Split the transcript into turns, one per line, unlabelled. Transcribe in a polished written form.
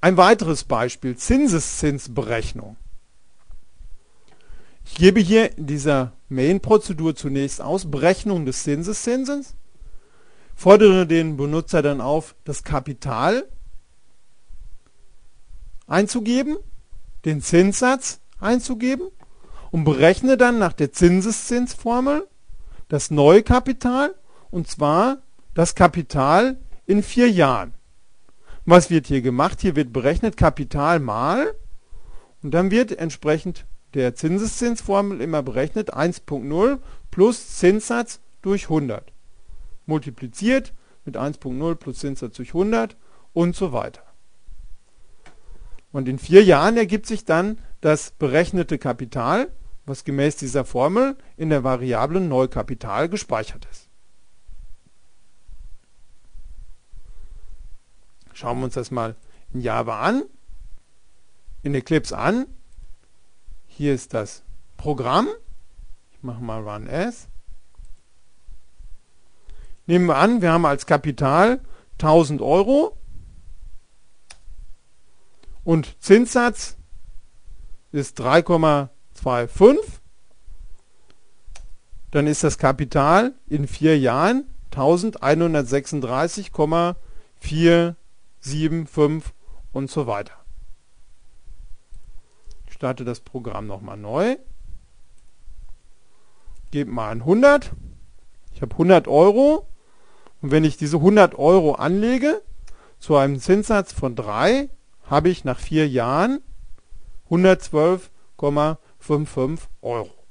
Ein weiteres Beispiel, Zinseszinsberechnung. Ich gebe hier in dieser Main-Prozedur zunächst aus Berechnung des Zinseszinses, fordere den Benutzer dann auf, das Kapital einzugeben, den Zinssatz einzugeben und berechne dann nach der Zinseszinsformel das neue Kapital, und zwar das Kapital in 4 Jahren. Was wird hier gemacht? Hier wird berechnet Kapital mal, und dann wird entsprechend der Zinseszinsformel immer berechnet 1.0 plus Zinssatz durch 100. Multipliziert mit 1.0 plus Zinssatz durch 100 und so weiter. Und in 4 Jahren ergibt sich dann das berechnete Kapital, was gemäß dieser Formel in der Variablen Neukapital gespeichert ist. Schauen wir uns das mal in Java an, in Eclipse an. Hier ist das Programm. Ich mache mal Run As. Nehmen wir an, wir haben als Kapital 1000 Euro und Zinssatz ist 3,25. Dann ist das Kapital in 4 Jahren 1136,475 und so weiter. Ich starte das Programm nochmal neu. Gebe mal ein 100. Ich habe 100 Euro. Und wenn ich diese 100 Euro anlege, zu einem Zinssatz von 3, habe ich nach 4 Jahren 112,55 Euro.